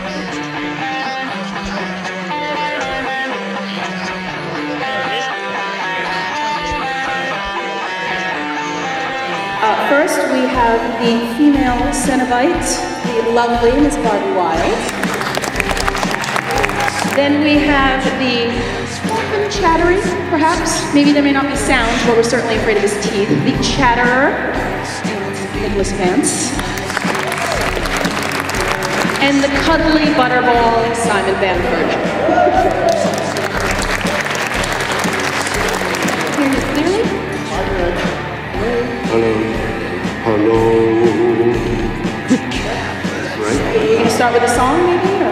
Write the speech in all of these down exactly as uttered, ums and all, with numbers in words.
Uh, first, we have the female Cenobite, the lovely Miss Barbie Wilde. Then we have the often chattery, perhaps. Maybe there may not be sound, but we're certainly afraid of his teeth. The chatterer, Nicholas Vance. And the cuddly butterball, Simon Bamford. Hear me clearly? Hello. Hello. Right? Can you start with a song, maybe? Or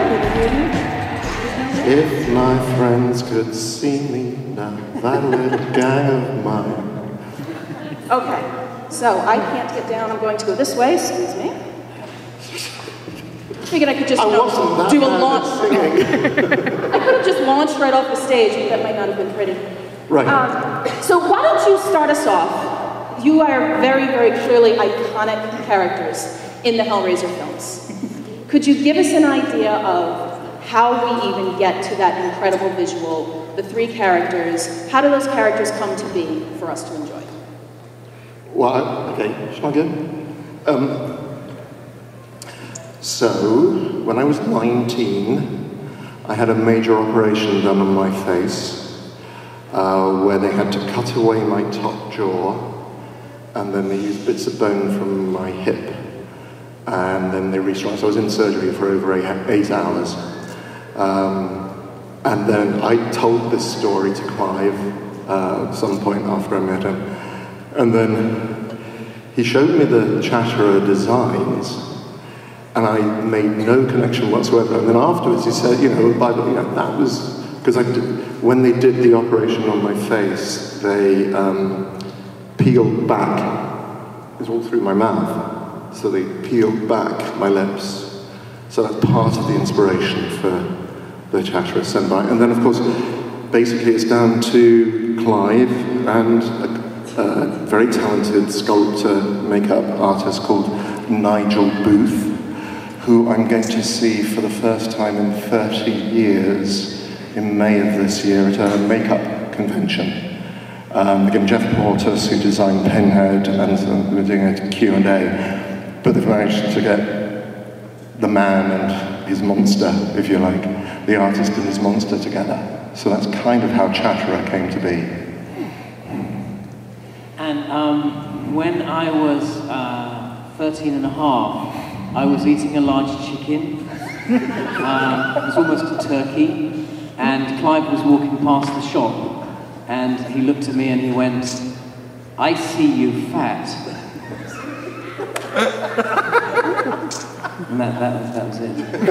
if my friends could see me now, that little gang of mine. Okay, so I can't get down. I'm going to go this way. Excuse me. Figured I could just I wasn't that do a bad launch. at singing. I could have just launched right off the stage, but that might not have been pretty. Right. Um, so why don't you start us off? You are very, very clearly iconic characters in the Hellraiser films. Could you give us an idea of how we even get to that incredible visual, the three characters? How do those characters come to be for us to enjoy? Well, okay, shall I go? Um, so, when I was nineteen, I had a major operation done on my face, uh, where they had to cut away my top jaw, and then they used bits of bone from my hip, and then they restructured. So I was in surgery for over eight, eight hours. Um, and then I told this story to Clive uh, at some point after I met him. And then he showed me the Chatterer designs, and I made no connection whatsoever. And then afterwards he said, you know, by the way, you know, that was, because I did, when they did the operation on my face, they um, peeled back, it was all through my mouth, so they peeled back my lips. So that's part of the inspiration for the Chatterer Cenobite. And then, of course, basically it's down to Clive and a, a very talented sculptor, makeup artist called Nigel Booth, who I'm going to see for the first time in thirty years in May of this year at a makeup convention. Um, again, Jeff Portas, who designed Pinhead, and so we're doing a Q and A, but they've managed to get the man and his monster, if you like, the artist and his monster together. So that's kind of how Chatterer came to be. And um, when I was uh, thirteen and a half, I was eating a large chicken. uh, it was almost a turkey. And Clive was walking past the shop, and he looked at me and he went, "I see you fat." And that, that, was, that was it.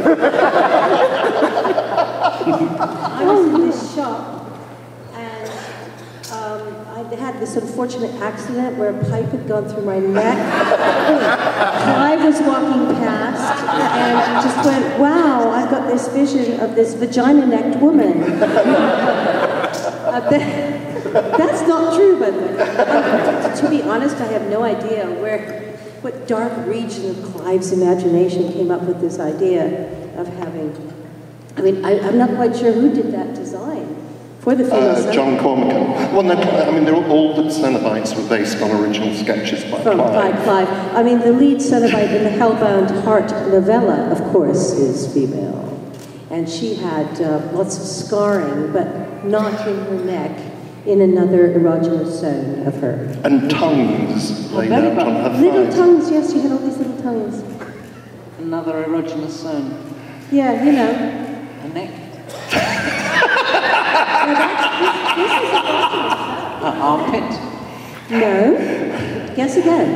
I was in this shop, and um, I had this unfortunate accident where a pipe had gone through my neck. Clive was walking past, and just went, "Wow, I've got this vision of this vagina-necked woman." uh, that, that's not true, by the way. Uh, to be honest, I have no idea where, what dark region of Clive's imagination came up with this idea of having, I mean, I, I'm not quite sure who did that design for the female uh, John Cormacan. Well, no, I mean, they're all, all the Cenobites were based on original sketches by From, Clive. By Clive. I mean, the lead Cenobite in the Hellbound Heart novella, of course, is female. And she had uh, lots of scarring, but not in her neck, in another erogenous zone of her. And tongues laid Very out on her Little thighs. tongues, yes, she had all these little tongues. Another erogenous zone. Yeah, you know. A neck. Well, that's, this, this is erogenous. An armpit. No. Guess again.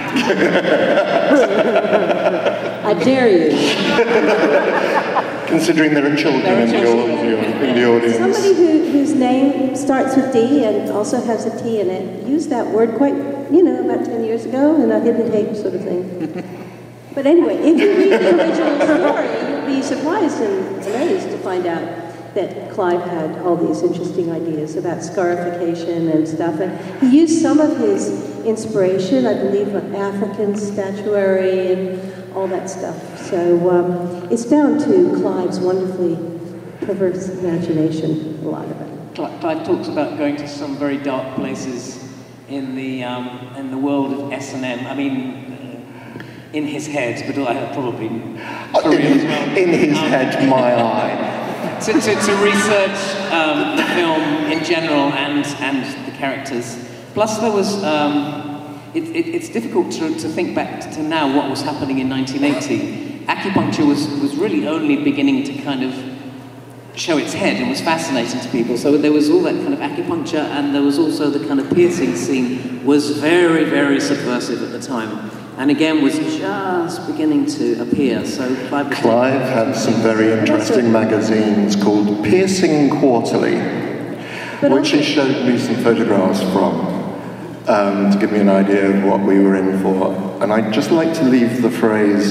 I dare you. Considering there are children in the, in the audience. Somebody who, whose name starts with D and also has a T in it used that word quite, you know, about ten years ago in a hidden tape sort of thing. But anyway, if you read the original story, you'll be surprised and amazed to find out that Clive had all these interesting ideas about scarification and stuff. And he used some of his inspiration, I believe, on African statuary and all that stuff. So um, it's down to Clive's wonderfully perverse imagination, a lot of it. Clive talks about going to some very dark places in the um, in the world of S and M. I mean, uh, in his head, but I probably for real as well. In his um, head, my eye. To, to, to research um, the film in general and and the characters. Plus, there was. Um, it, it, it's difficult to, to think back to now what was happening in nineteen eighty. Acupuncture was was really only beginning to kind of show its head and was fascinating to people. So there was all that kind of acupuncture, and there was also the kind of piercing scene was very, very subversive at the time. And again, was just beginning to appear. So Clive, was Clive had some very interesting magazines called Piercing Quarterly, But which he showed me some photographs from um, to give me an idea of what we were in for. And I'd just like to leave the phrase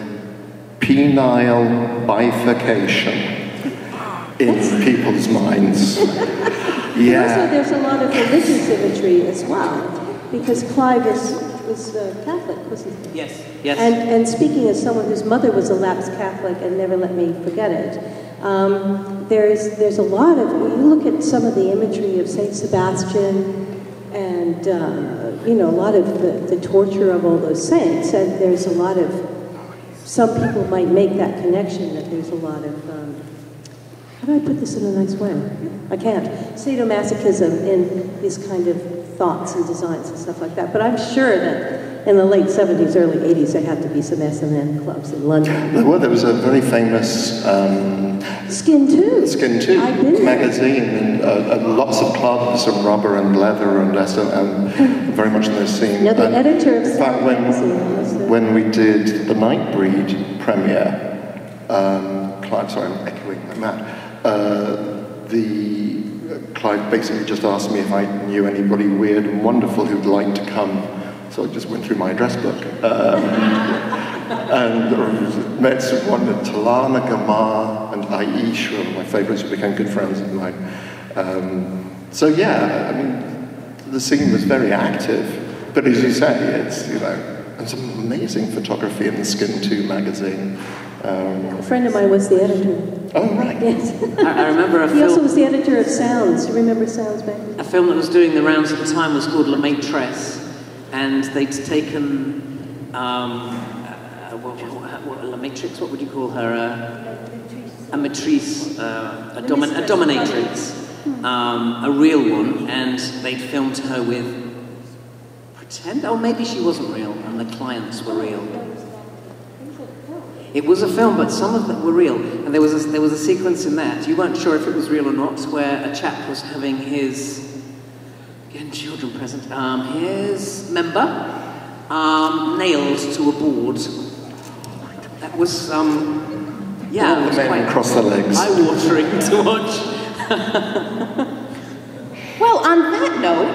penile bifurcation in people's minds. Yeah. Also, there's a lot of religious imagery as well, because Clive is, was uh, Catholic, wasn't he? yes, yes. And, and speaking as someone whose mother was a lapsed Catholic and never let me forget it, um, there's, there's a lot of, when you look at some of the imagery of Saint Sebastian and, uh, you know, a lot of the, the torture of all those saints, and there's a lot of, some people might make that connection that there's a lot of, um, how do I put this in a nice way? I can't. Sadomasochism in these kind of thoughts and designs and stuff like that. But I'm sure that in the late seventies, early eighties, there had to be some S and M clubs in London. Well, there was a very famous um, Skin two. Skin two I've been there. magazine, and, uh, and lots of clubs and rubber and leather and S and M, very much in this scene. Now, the and editor of in fact, Skin when, magazine was the- when we did the Nightbreed premiere, um, Clive, sorry, I'm echoing Matt. Uh, the uh, Clive basically just asked me if I knew anybody weird and wonderful who'd like to come, so I just went through my address book um, and uh, met one at Talana Gamar and Aish, one of my favourites, who became good friends of mine. Um, so yeah, I mean, the scene was very active, but as you say, it's, you know, and some amazing photography in the Skin two magazine. Um, A friend of mine was the editor. Oh, right. Yes. I, I remember a He also film, was the editor of Sounds. You remember Sounds back then? a film that was doing the rounds at the time was called La Maîtresse, and they'd taken um, uh, what, what, what, La Matrix, what would you call her? Uh, a matrice, uh, a, domin a dominatrix, um, a real one, and they'd filmed her with pretend, oh maybe she wasn't real, and the clients were real. It was a film, but some of them were real. And there was, a, there was a sequence in that, you weren't sure if it was real or not, where a chap was having his, again, children present, um, his member um, nailed to a board. That was, um, yeah, All it was the men quite cross their legs. eye-watering to watch. Well, on that note,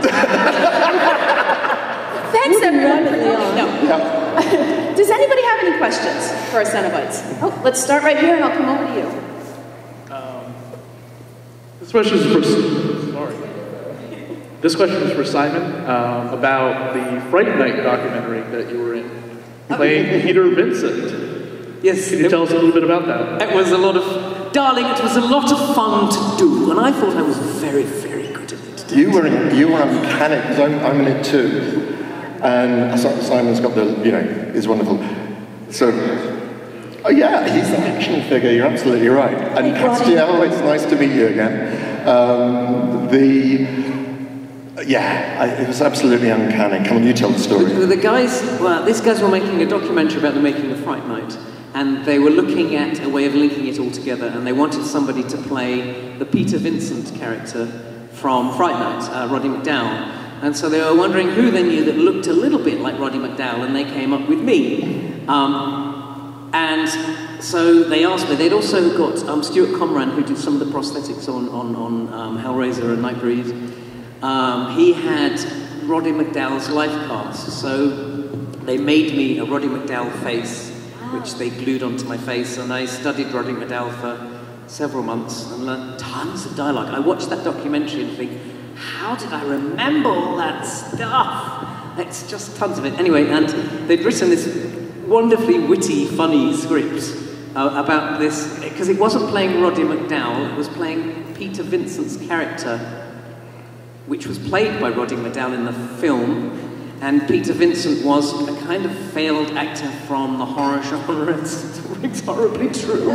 thanks everyone for coming. No. Yeah. Does anybody have any questions for our Cenobites? Oh, let's start right here and I'll come over to you. Um, this question is for sorry. This question is for Simon um, about the Fright Night documentary that you were in, playing Peter Vincent. Yes. Can you tell us a little bit about that? It was a lot of, darling, it was a lot of fun to do, and I thought I was very, very good at it. You were in, you were uncanny, because I'm, I'm in it too. And Simon's got the, you know, is wonderful. So, oh yeah, he's an action figure, you're absolutely right. And Castiel, it's nice to meet you again. Um, the, yeah, I, it was absolutely uncanny. Come on, you tell the story. The, the guys, well, these guys were making a documentary about the making of Fright Night, and they were looking at a way of linking it all together, and they wanted somebody to play the Peter Vincent character from Fright Night, uh, Roddy McDowall. And so they were wondering who they knew that looked a little bit like Roddy McDowall, and they came up with me. Um, and so they asked me, they'd also got um, Stuart Comran, who did some of the prosthetics on, on, on um, Hellraiser and Nightbreed. Um, he had Roddy McDowall's life cast, so they made me a Roddy McDowall face, which they glued onto my face, and I studied Roddy McDowall for several months and learned tons of dialogue. I watched that documentary and think, how did I remember all that stuff? It's just tons of it. Anyway, and they'd written this wonderfully witty, funny script uh, about this, because it wasn't playing Roddy McDowall, it was playing Peter Vincent's character, which was played by Roddy McDowall in the film, and Peter Vincent was a kind of failed actor from the horror genre. It's, it's horribly true.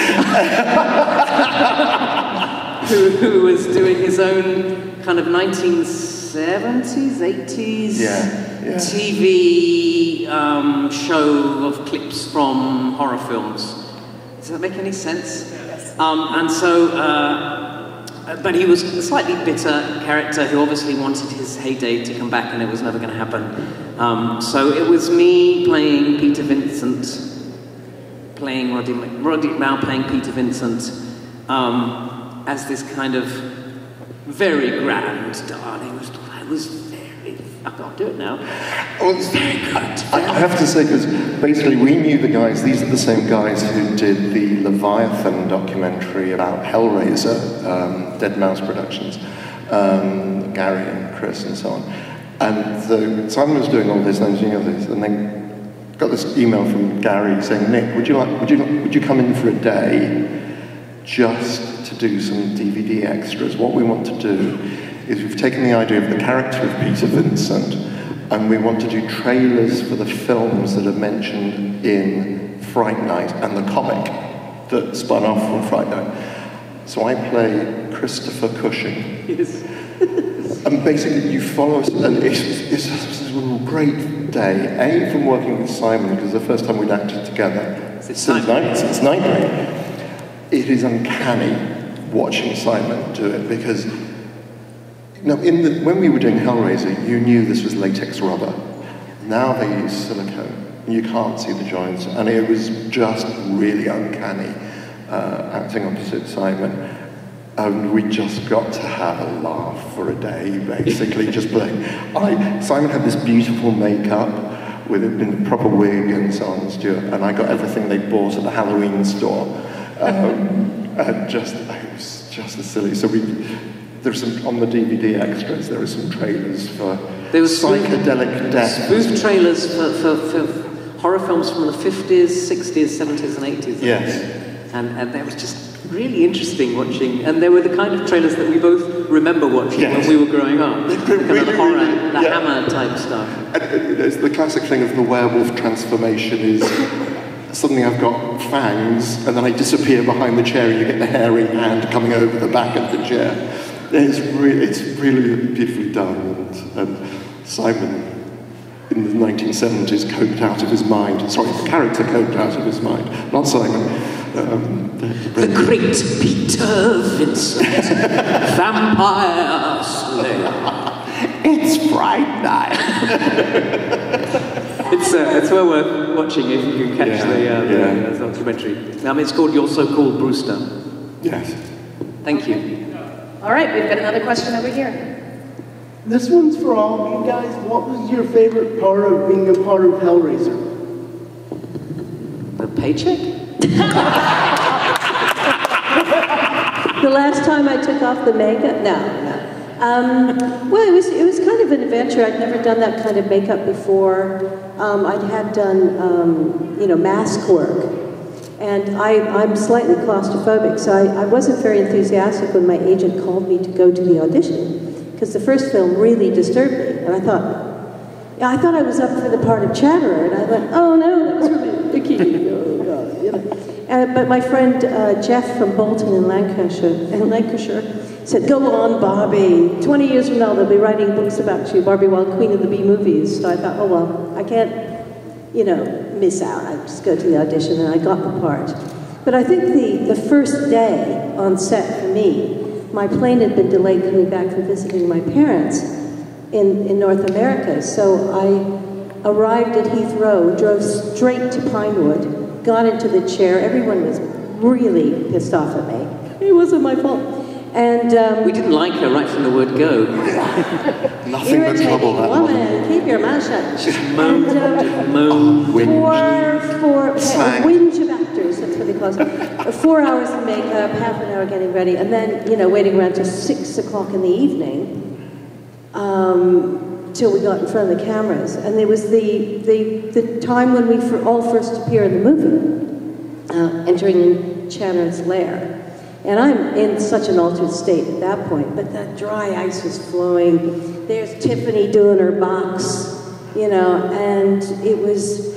who, who was doing his own kind of nineteen seventies, eighties Yeah, yeah. T V um, show of clips from horror films. Does that make any sense? Yes. Um, and so, uh, but he was a slightly bitter character who obviously wanted his heyday to come back, and it was never going to happen. Um, so it was me playing Peter Vincent, playing Roddy, Roddy McDowall playing Peter Vincent, um, as this kind of very grand darling. It was, it was very, I can't do it now. Well, it's very good. I, I have to say, because basically we knew the guys, these are the same guys who did the Leviathan documentary about Hellraiser, um, Dead Mouse Productions, um, Gary and Chris and so on. And so Simon was doing all this and doing all this, and then got this email from Gary saying, Nick, would you like, would you, would you come in for a day just to do some D V D extras? What we want to do is we've taken the idea of the character of Peter Vincent, and we want to do trailers for the films that are mentioned in Fright Night and the comic that spun off from Fright Night. So I play Christopher Cushing. Yes. And basically you follow us, and it's, it's, it's a great day. A, from working with Simon, because the first time we'd acted together Since since Nightmare. Since Nightmare. It is uncanny watching Simon do it, because you know, in the, when we were doing Hellraiser, you knew this was latex rubber. Now they use silicone, and you can't see the joints, and it was just really uncanny uh, acting opposite Simon. And we just got to have a laugh for a day, basically, just playing. I, Simon had this beautiful makeup with it in the proper wig and so on, Stuart, and I got everything they bought at the Halloween store. Um, and just, it was just as silly. So we, there's some, on the D V D extras, there are some trailers for there was psychedelic death. Spoof trailers for, for, for horror films from the fifties, sixties, seventies, and eighties. Yes. And, and that was just really interesting watching, and they were the kind of trailers that we both remember watching yes. when we were growing up. The kind really, of horror, really, the yeah. Hammer type stuff. And, and it's the classic thing of the werewolf transformation is suddenly I've got fangs, and then I disappear behind the chair, and you get the hairy hand coming over the back of the chair. It's really, it's really beautifully done, and, and Simon in the nineteen seventies coped out of his mind. Sorry, the character coped out of his mind, not Simon. Um, the, the great Peter Vincent, vampire slayer. It's Fright Night. it's uh, it's well worth watching if you can catch yeah, the, uh, yeah. the, the documentary. Um, it's called You're So Called Brewster. Yes. Thank you. All right, we've got another question over here. This one's for all of you guys. What was your favorite part of being a part of Hellraiser? The paycheck? The last time I took off the makeup? No, no. Um, well, it was, it was kind of an adventure. I'd never done that kind of makeup before. Um, I'd had done, um, you know, mask work. And I, I'm slightly claustrophobic, so I, I wasn't very enthusiastic when my agent called me to go to the audition, because the first film really disturbed me. And I thought, yeah, I thought I was up for the part of Chatterer, and I went, oh no, that was really Vicky. Oh, God, you know. Uh, but my friend uh, Jeff from Bolton in Lancashire, in Lancashire said, go on, Barbie. twenty years from now, they'll be writing books about you, Barbie Wild Queen of the Bee Movies. So I thought, oh well, I can't, you know, miss out. I just go to the audition, and I got the part. But I think the, the first day on set for me, my plane had been delayed coming back from visiting my parents in, in North America. So I arrived at Heathrow, drove straight to Pinewood, got into the chair. Everyone was really pissed off at me. It wasn't my fault. And um, we didn't like her right from the word go. Nothing but trouble. That woman, keep your mouth shut. She's moaned, and, um, moaned. Four, four, okay, a whinge of actors, that's what they call it. Four hours in makeup, half an hour getting ready, and then, you know, waiting around till six o'clock in the evening um, until we got in front of the cameras. And it was the, the, the time when we for all first appear in the movie, uh, entering in Channer's lair. And I'm in such an altered state at that point, but that dry ice was flowing. There's Tiffany doing her box, you know, and it was,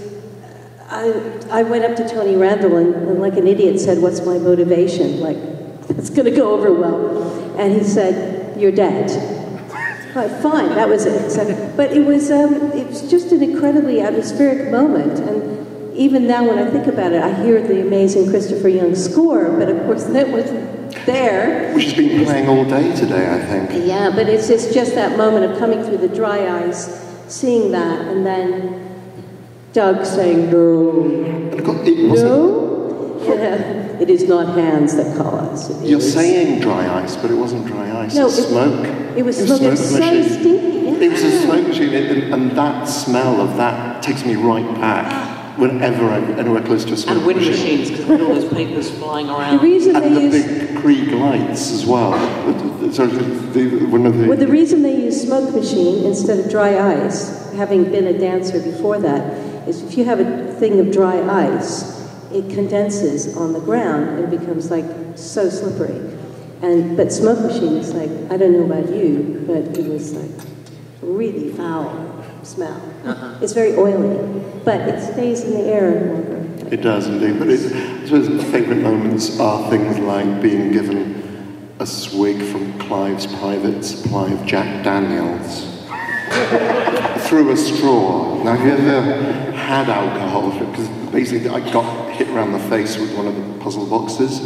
I, I went up to Tony Randall and, and like an idiot said, what's my motivation? Like, that's gonna go over well. And he said, you're dead. Right, fine, that was it. So, but it was, um, it was just an incredibly atmospheric moment. And even now when I think about it, I hear the amazing Christopher Young score, but of course that wasn't there. Which has been playing all day today, I think. Yeah, but it's, it's just that moment of coming through the dry ice, seeing that, and then Doug saying, no. And of course, it wasn't, no? Yeah, it is not hands that call us. It you're is- saying dry ice, but it wasn't dry ice, No, it's it- smoke. It was It smoke, it was so machine. stinky. Yeah. It was a smoke machine, and, and that smell of that takes me right back whenever I'm anywhere close to a smoke And wind machine. machines, because there were all those papers flying The around. reason And they the use big Krieg lights as well. So the, the, one of the, Well, the reason they use smoke machine instead of dry ice, having been a dancer before that, is if you have a thing of dry ice, it condenses on the ground and becomes like so slippery. And but smoke machine is like, I don't know about you, but it was like really foul smell. Uh-huh. It's very oily, but it stays in the air longer. it does indeed, but it, I suppose my favourite moments are things like being given a swig from Clive's private supply of Jack Daniels through a straw. Now, have you ever had alcohol? Because basically I got hit around the face with one of the puzzle boxes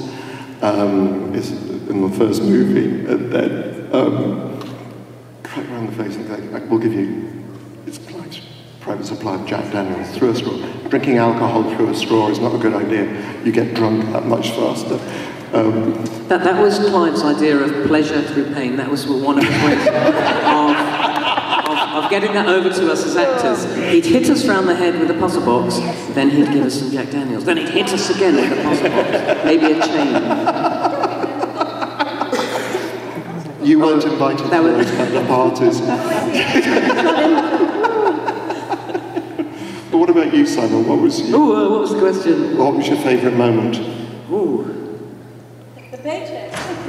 um, it's in the first movie, and then um, right around the face and like, we'll give you, it's Clive's private supply of Jack Daniels through a straw. Drinking alcohol through a straw is not a good idea. You get drunk that much faster. Um, That, that was Clive's idea of pleasure through pain. That was one of the points of, of, of getting that over to us as actors. He'd hit us round the head with a puzzle box, then he'd give us some Jack Daniels. Then he'd hit us again with a puzzle box, maybe a chain. you weren't invited that to was- those kind of parties. But what about you, Simon? What was you, Ooh, uh, what was the question? what was your favourite moment? Ooh, The paycheck.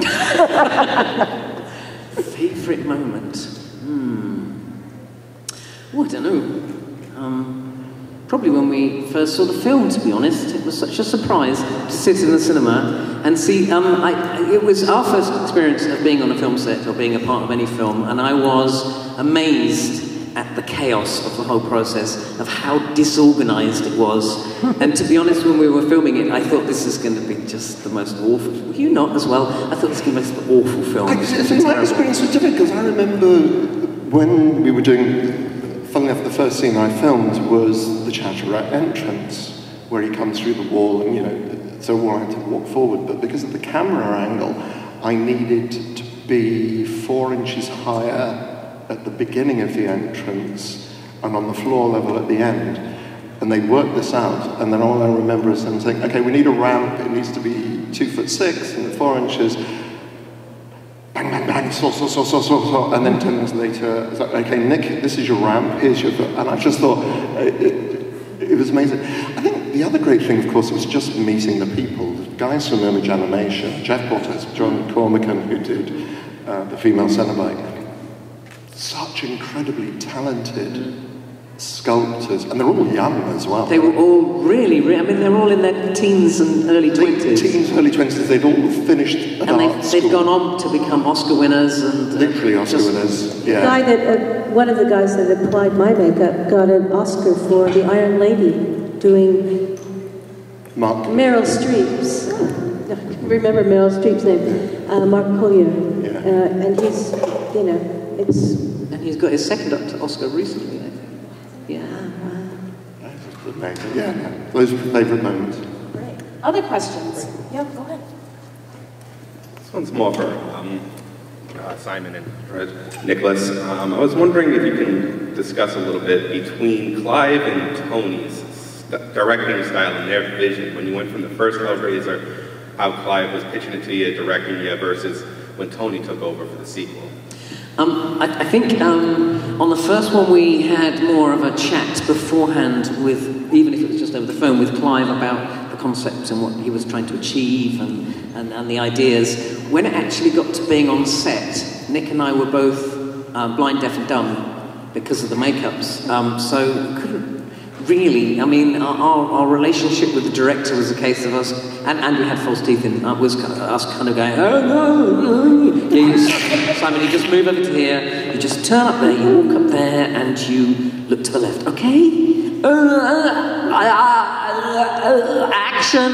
favourite moment? Hmm. Oh, I don't know. Um, probably when we first saw the film, to be honest. It was such a surprise to sit in the cinema and see. Um, I, it was our first experience of being on a film set or being a part of any film, and I was amazed at the chaos of the whole process, of how disorganised it was. And to be honest, when we were filming it, I thought this is going to be just the most awful. Were you not as well? I thought this was going to be the most awful film. I, It was I gonna be think my terrible. experience was different because I remember when we were doing, funnily enough, the first scene I filmed was the Chatterat entrance, where he comes through the wall and, you know, so we had to walk forward. But because of the camera angle, I needed to be four inches higher at the beginning of the entrance and on the floor level at the end. And they worked this out, and then all I remember is them saying, okay, we need a ramp, it needs to be two foot six and four inches. Bang, bang, bang, so, so, so, so, so, so. And then ten minutes later, it's like, okay, Nick, this is your ramp, here's your, and I just thought, it, it, it was amazing. I think the other great thing, of course, was just meeting the people. The guys from Image Animation, Jeff Portes, John Cormican, who did uh, the female Cenobite. Such incredibly talented sculptors, and they're all young as well. They were all really, re- I mean, they're all in their teens and early Late twenties. teens, early twenties. They'd all finished at And art they've, school. they've gone on to become Oscar winners and... Literally Oscar just- winners. The Yeah. guy that, uh, one of the guys that applied my makeup got an Oscar for The Iron Lady, doing Mark. Meryl Streep's. I can't remember Meryl Streep's name. Uh, Mark Collier. Yeah. Uh, and he's, you know, it's. And he's got his second Oscar recently, I think. Yeah. That's just amazing. Yeah. Those are favourite moments. Great. Other questions? Yeah, go ahead. This one's more for um, uh, Simon and uh, Nicholas. Um, I was wondering if you can discuss a little bit between Clive and Tony's st- directing style and their vision. When you went from the first Hellraiser, how Clive was pitching it to you, directing you, versus when Tony took over for the sequel. Um, I, I think um, on the first one, we had more of a chat beforehand with, even if it was just over the phone, with Clive about the concepts and what he was trying to achieve and, and, and the ideas. When it actually got to being on set, Nick and I were both uh, blind, deaf and dumb because of the makeups. Um, so couldn't really, I mean, our, our, our relationship with the director was a case of us, and, and we had false teeth in, uh, was kind of, us kind of going, oh no, no. Yeah, you, Simon, you just move over to here, you just turn up there, you walk up there, and you look to the left, okay? Uh, uh, uh, action.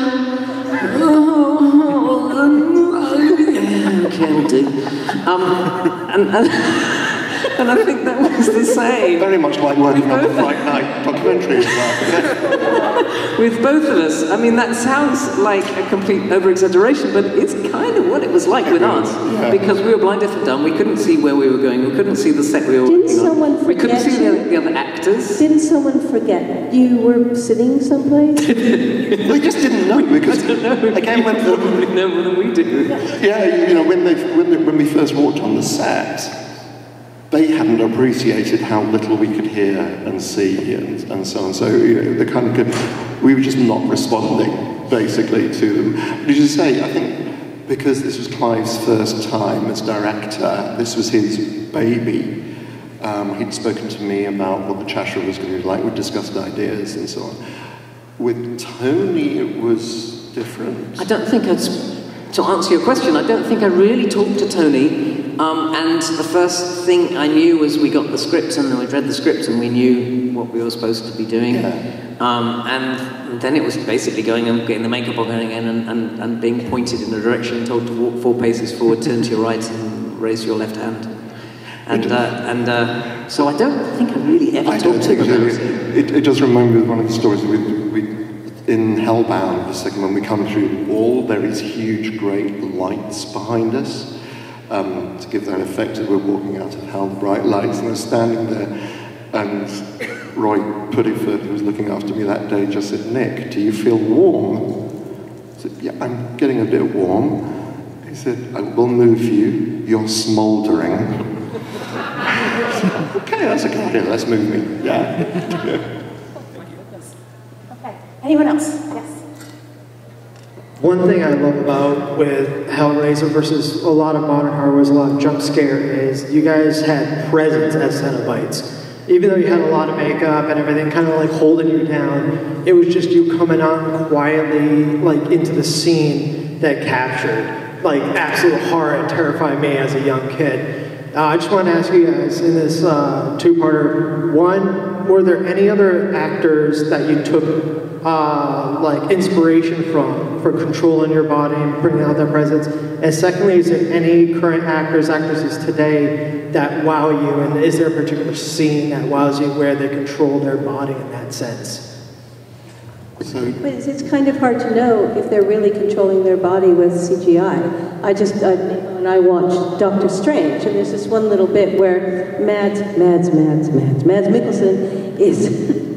Okay, we'll do. Um, and, and And I think that was the same. Very much like working on the Fright Night documentary as well. With both of us. I mean, that sounds like a complete over-exaggeration, but it's kind of what it was like with us. Yeah. Because we were blind, deaf and dumb, we couldn't see where we were going, we couldn't see the set we were Didn't working someone on. We couldn't forget see the, you? the other actors. Didn't someone forget you were sitting someplace? They just didn't know because, I don't know. again, when You probably know more than we do. yeah, you know, when they when, they, when we first walked on the set, they hadn't appreciated how little we could hear and see and, and so on. So, you know, the kind of good, we were just not responding, basically, to them. But as you say, I think because this was Clive's first time as director, this was his baby. Um, he'd spoken to me about what the Cheshire was going to be like. We discussed ideas and so on. With Tony, it was different. I don't think I'd, to answer your question, I don't think I really talked to Tony. Um, and the first thing I knew was we got the script and we'd read the script and we knew what we were supposed to be doing. Yeah. Um, and then it was basically going and getting the makeup on going in and, and, and being pointed in a direction, told to walk four paces forward, turn to your right and raise your left hand. And, uh, and uh, so I don't think I really ever I talked don't to think him so. about It, it. it, it does remind me of one of the stories we, we in Hellbound, the second one, we come through all, there is huge, great lights behind us. Um, to give that effect as we're walking out of hell, the bright lights, and I was standing there, and Roy Puddyford, who was looking after me that day, just said, Nick, do you feel warm? I said, yeah, I'm getting a bit warm. He said, I will move you, you're smouldering. I said, okay, that's a good idea, let's move me, yeah. Okay, anyone else? Yes. One thing I love about with Hellraiser versus a lot of modern horror was a lot of jump scare is you guys had presence as Cenobites. Even though you had a lot of makeup and everything kind of like holding you down, it was just you coming on quietly like into the scene that captured like absolute horror and terrified me as a young kid. Uh, I just want to ask you guys in this uh, two-parter, one, were there any other actors that you took uh, like inspiration from for controlling your body and bringing out their presence? And secondly, is there any current actors, actresses today that wow you? And is there a particular scene that wows you where they control their body in that sense? So, But it's, it's kind of hard to know if they're really controlling their body with C G I. I just, uh, when I watched Doctor Strange, and there's this one little bit where Mads, Mads, Mads, Mads, Mads Mikkelsen is,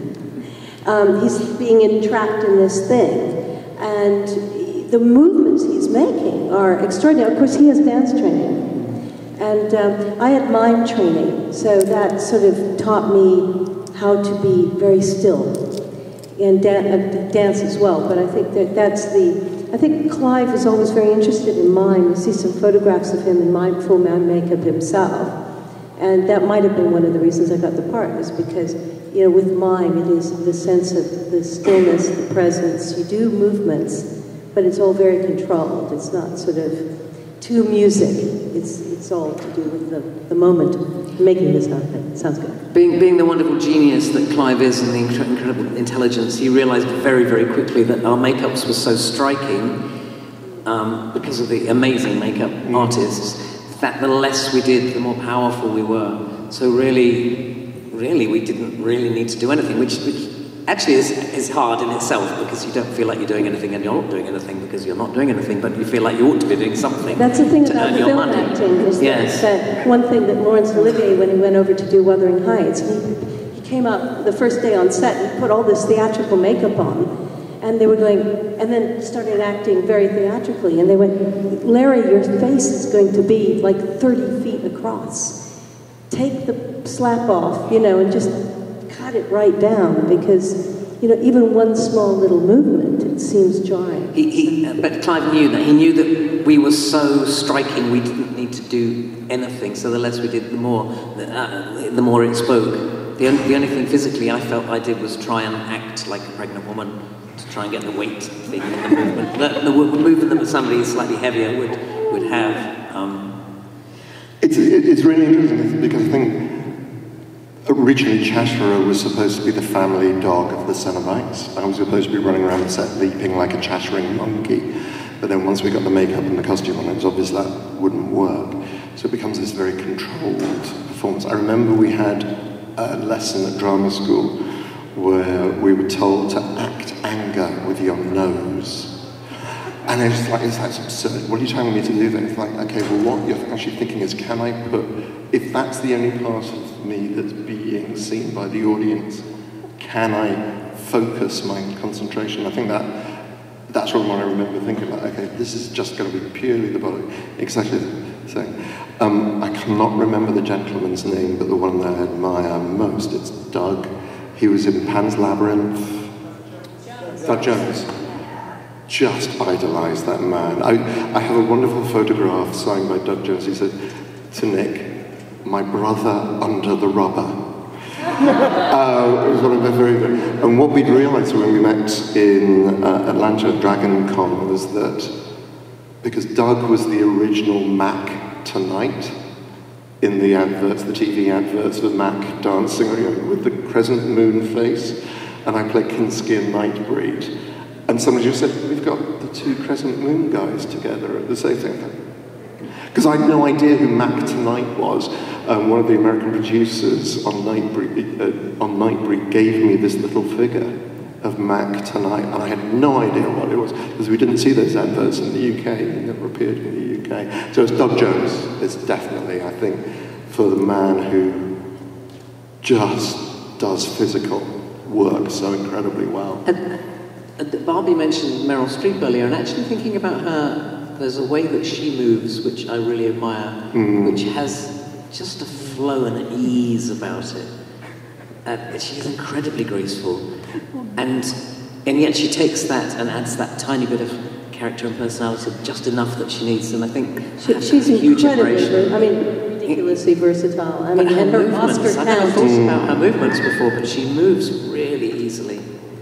um, he's being entrapped in this thing. And the movements he's making are extraordinary. Of course, he has dance training. And um, I had mime training, so that sort of taught me how to be very still. And dan uh, dance as well, but I think that that's the, I think Clive was always very interested in mime. You see some photographs of him in mime, full man makeup himself, and that might have been one of the reasons I got the part, is because, you know, with mime it is the sense of the stillness, the presence. You do movements, but it's all very controlled. It's not sort of to music. It's, it's all to do with the, the moment, making this happen. Sounds good. Being, being the wonderful genius that Clive is and the incre incredible intelligence, he realized very, very quickly that our makeups were so striking um, because of the amazing makeup artists, that the less we did, the more powerful we were. So really, really, we didn't really need to do anything, which, which actually is, is hard in itself, because you don't feel like you're doing anything and you're not doing anything because you're not doing anything, but you feel like you ought to be doing something. That's the thing to about earn your film money. acting, is Yes. that, that one thing that Laurence Olivier, when he went over to do Wuthering Heights, he, he came out the first day on set and put all this theatrical makeup on, and they were going, and then started acting very theatrically, and they went, Larry, your face is going to be like thirty feet across. Take the slap off, you know, and just cut it right down because, you know, even one small little movement, it seems jarring. He, he, uh, but Clive knew that. He knew that we were so striking we didn't need to do anything, so the less we did, the more, uh, the more it spoke. The only, the only thing physically I felt I did was try and act like a pregnant woman, to try and get the weight thing in the movement. The, the movement that somebody slightly heavier would, would have. Um, it's, it's really interesting because I think originally Cheshire was supposed to be the family dog of the Cenobites. I was supposed to be running around the set leaping like a chattering monkey. But then once we got the makeup and the costume on, it was obvious that wouldn't work. So it becomes this very controlled performance. I remember we had a lesson at drama school where we were told to act anger with your nose. And it's like, it's like absurd. What are you telling me to do then? It's like, okay, well what you're actually thinking is, can I put, if that's the only part of me that's being seen by the audience, can I focus my concentration? I think that that's what I remember thinking about, okay, this is just going to be purely the body. Exactly the same. Um, I cannot remember the gentleman's name, but the one that I admire most, it's Doug. He was in Pan's Labyrinth. Jones. Doug Jones. Just idolized that man. I, I have a wonderful photograph signed by Doug Jones. He said to Nick, my brother under the rubber. uh, it was one of the very, very, and what we'd realized when we met in uh, Atlanta at Dragon Con was that because Doug was the original Mac Tonight in the adverts, the T V adverts with Mac dancing with the crescent moon face, and I played Kinski and Nightbreed. And somebody just said, we've got the two Crescent Moon guys together at the same thing. Because I had no idea who Mac Tonight was. Um, one of the American producers on Nightbreed, uh, on Nightbreed gave me this little figure of Mac Tonight, and I had no idea what it was, because we didn't see those adverts in the U K, they never appeared in the U K. So it's Doug Jones. It's definitely, I think, for the man who just does physical work so incredibly well. And, and Barbie mentioned Meryl Streep earlier, and actually thinking about her, there's a way that she moves which I really admire, mm. which has just a flow and an ease about it. Uh, she's incredibly graceful, and and yet she takes that and adds that tiny bit of character and personality, just enough that she needs. And I think she, she's incredibly, I mean, ridiculously versatile. I mean, her and her movements, Oscar I never count. thought about her movements before, but she moves really easily.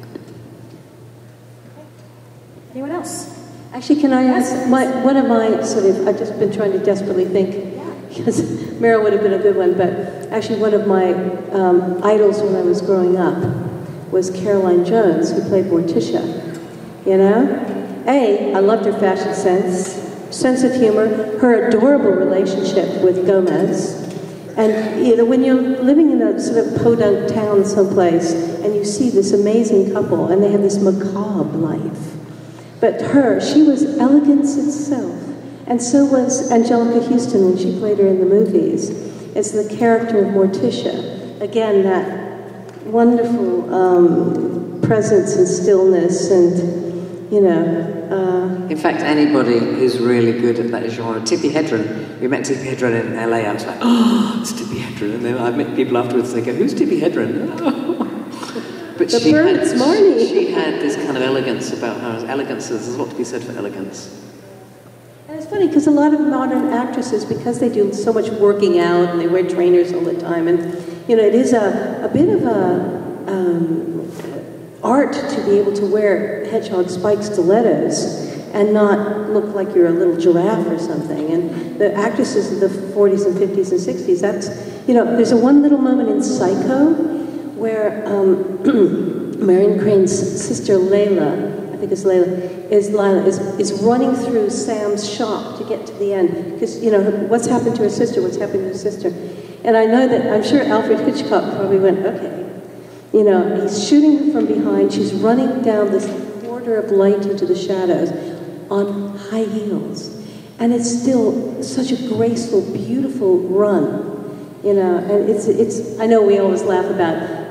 Anyone else? Actually, can I ask, my, one of my sort of, I've just been trying to desperately think, because Meryl would have been a good one, but actually one of my um, idols when I was growing up was Caroline Jones, who played Morticia, you know? A, I loved her fashion sense, sense of humor, her adorable relationship with Gomez, and you know, when you're living in a sort of podunk town someplace, and you see this amazing couple, and they have this macabre life, but her, she was elegance itself. And so was Angelica Houston when she played her in the movies. It's the character of Morticia. Again, that wonderful um, presence and stillness and, you know. Uh, in fact, anybody who's really good at that genre, Tippi Hedren, we met Tippi Hedren in L A, I was like, oh, it's Tippi Hedren. And then I met people afterwards, they go, who's Tippi Hedren? But the she birds, had, Marnie. She had this kind of elegance about her. Elegance, there's a lot to be said for elegance. And it's funny because a lot of modern actresses, because they do so much working out and they wear trainers all the time, and you know, it is a, a bit of a um, art to be able to wear hedgehog spike stilettos and not look like you're a little giraffe or something. And the actresses of the forties and fifties and sixties, that's, you know, there's a one little moment in Psycho where um, Marion Crane's sister Layla, I think it's Layla, is Lila, is, is running through Sam's shop to get to the end. Because, you know, what's happened to her sister, what's happened to her sister. And I know that, I'm sure Alfred Hitchcock probably went, okay. You know, he's shooting her from behind, she's running down this border of light into the shadows on high heels. And it's still such a graceful, beautiful run. You know, and it's, it's, I know we always laugh about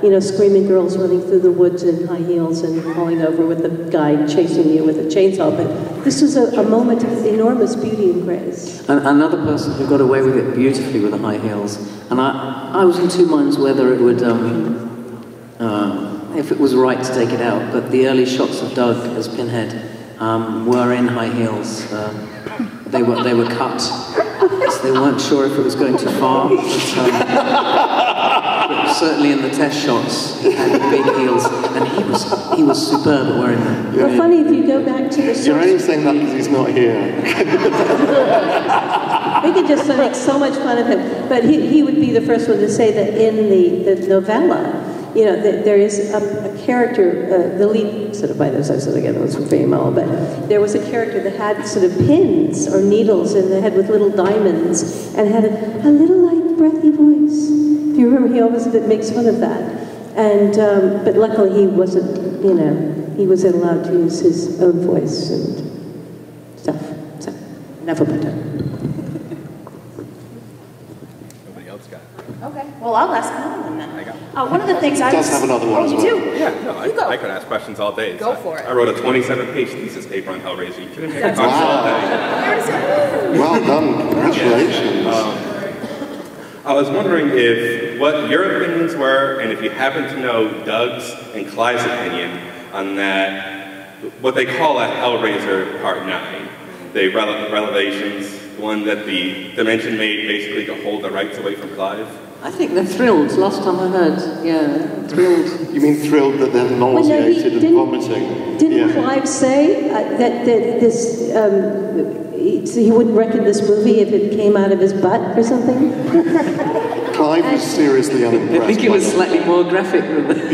you know, screaming girls running through the woods in high heels and falling over with the guy chasing you with a chainsaw. But this was a, a moment of enormous beauty and grace. And another person who got away with it beautifully with the high heels. And I, I was in two minds whether it would, um, uh, if it was right to take it out. But the early shots of Doug as Pinhead um, were in high heels. Uh, they were they were cut. So they weren't sure if it was going too far. But, um, but certainly in the test shots, he had big heels, and he was he was superb at wearing them. Well, funny, if you go back to the You're source, only saying that because he's not here. we could just make so much fun of him. But he, he would be the first one to say that in the, the novella, you know, that there is a, a character, uh, the lead, sort of by those I said again, it was from Female, but there was a character that had sort of pins or needles in the head with little diamonds and had a, a little light breathy voice. If you remember, he always makes fun of that. And, um, but luckily he wasn't, you know, he wasn't allowed to use his own voice and stuff. So, enough about that. Nobody else got it. Okay, well, I'll ask another one then. I got it. Uh, one of the things I Does was... have another one oh, as you well. do? Yeah, no, I, You go. I could ask questions all day. Go So for it. I wrote a twenty-seven page thesis paper on Hellraiser. You kidding me? I could That's talk all day. Well done, congratulations. Um, I was wondering if what your opinions were, and if you happen to know Doug's and Clive's opinion on that, what they call a Hellraiser Part nine, the rele revelations, one that the Dimension made basically to hold the rights away from Clive. I think they're thrilled. Last time I heard, yeah, thrilled. You mean thrilled that they're Well, no, he nauseated and didn't- vomiting? Didn't Yeah. Clive say uh, that, that this, um, he, so he wouldn't reckon this movie if it came out of his butt or something? Clive was seriously unimpressed. I think it by was that. slightly more graphic than that.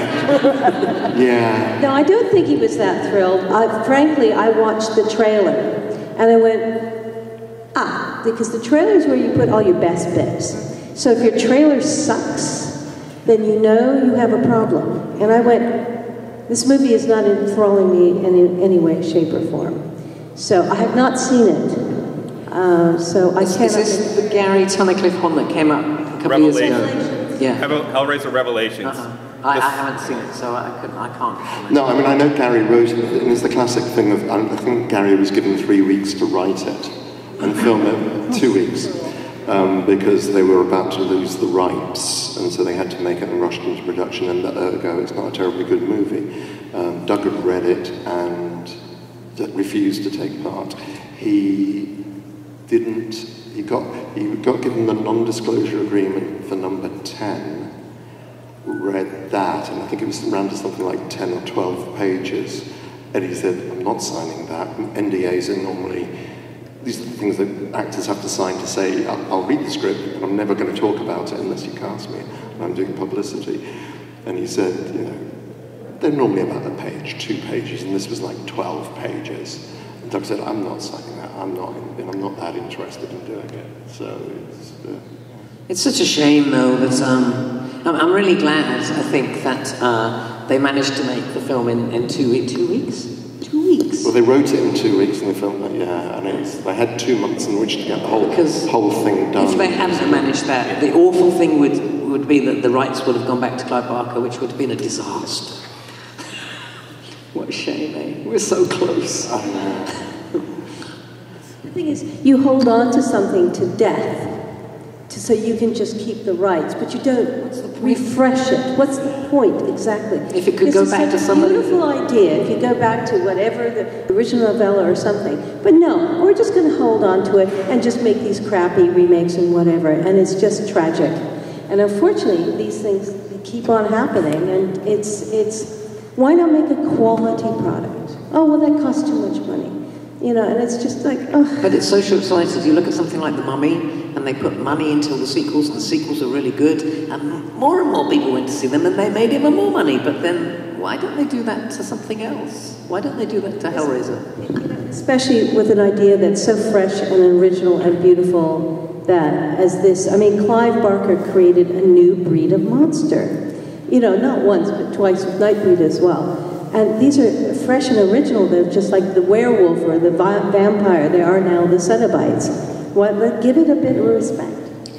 Yeah. Yeah. No, I don't think he was that thrilled. I, frankly, I watched the trailer and I went, ah, because the trailer is where you put all your best bits. So if your trailer sucks, then you know you have a problem. And I went, this movie is not enthralling me in any way, shape, or form. So I have not seen it. Uh, so I Is, cannot... is this the Gary Tunnicliffe one that came out a couple of years ago? Yeah. Hell- Hellraiser Revelations. Uh-huh. I, This- I haven't seen it, so I, couldn't, I can't comment. No, I mean, I know Gary wrote it, and it's the classic thing of, I think Gary was given three weeks to write it and film it two weeks. Um, because they were about to lose the rights, and so they had to make it and rushed into production, and ergo, it's not a terribly good movie. Um, Doug had read it and refused to take part. He didn't, he got, he got given the non-disclosure agreement for number ten, read that, and I think it was around to something like ten or twelve pages, and he said, I'm not signing that. N D As are normally, these are the things that actors have to sign to say, I'll, I'll read the script, but I'm never going to talk about it unless you cast me, and I'm doing publicity. And he said, you know, they're normally about a page, two pages, and this was like twelve pages. And Doug said, I'm not signing that, I'm not, and I'm not that interested in doing it. So it's... Uh, It's such a shame, though, that um, I'm, I'm really glad, I think, that uh, they managed to make the film in, in two, in two weeks? Two weeks. Well, they wrote it in two weeks and they filmed it, yeah, and it's, they had two months in which to get the whole, Because whole thing done. If they hadn't managed that, the awful thing would, would be that the rights would have gone back to Clive Barker, which would have been a disaster. What a shame, eh? We're so close. I know. The thing is, you hold on to something to death to, so you can just keep the rights, but you don't refresh it. What's the point, exactly? If it could This go is back such to somebody- a beautiful idea, if you go back to whatever the original novella or something. But no, we're just going to hold on to it and just make these crappy remakes and whatever, and it's just tragic. And unfortunately, these things keep on happening, and it's, it's, why not make a quality product? Oh, well, that costs too much money. You know, and it's just like, oh. But it's so short-sighted. You look at something like The Mummy, and they put money into the sequels, and the sequels are really good, and more and more people went to see them, and they made even more money. But then, why don't they do that to something else? Why don't they do that to Hellraiser? Especially with an idea that's so fresh and original and beautiful that as this, I mean, Clive Barker created a new breed of monster. You know, not once, but twice with Nightbreed as well. And these are fresh and original. They're just like the werewolf or the vi vampire. They are now the Cenobites. What, let, give it a bit of respect.